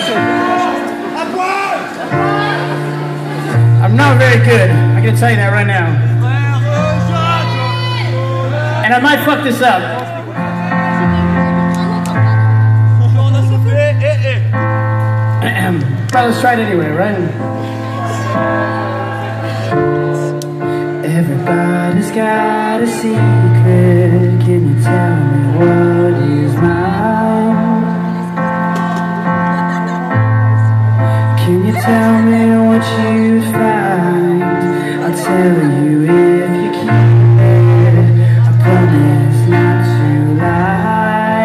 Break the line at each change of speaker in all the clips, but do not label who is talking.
I'm not very good. I'm gonna tell you that right now. And I might fuck this up. But let's try it anyway, right? Everybody's got a secret. Can you tell me what is mine? Can you tell me what you find? I'll tell you if you keep it. I promise not to lie.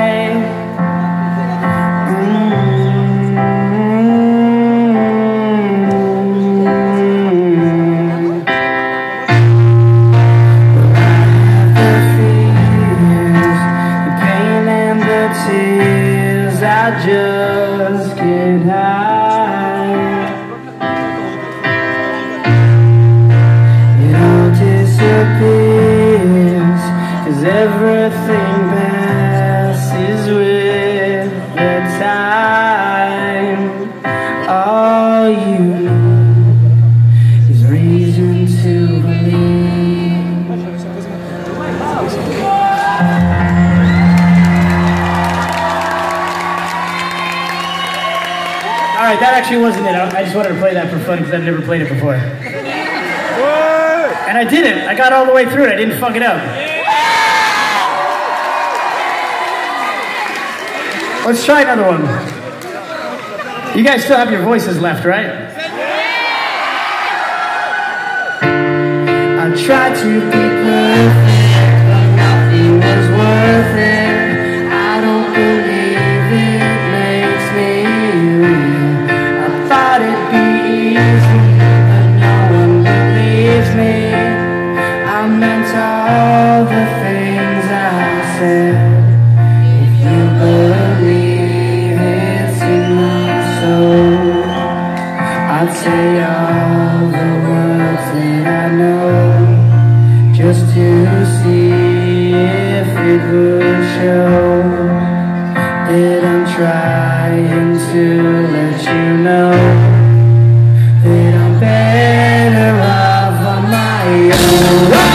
I just get high. It all disappears, 'cause everything passes with the time. All you need is reason to believe. Alright, that actually wasn't it. I just wanted to play that for fun because I've never played it before. And I didn't. I got all the way through it. I didn't fuck it up. Let's try another one. You guys still have your voices left, right? I tried to be perfect, but nothing was worth it. I don't believe it makes me real. It'd be easy, but no one believes me. I meant all the things I said. If you believe it's in my soul, I'd say all the words that I know, just to see if it would show that I'm trying to let you know that I'm better off on my own.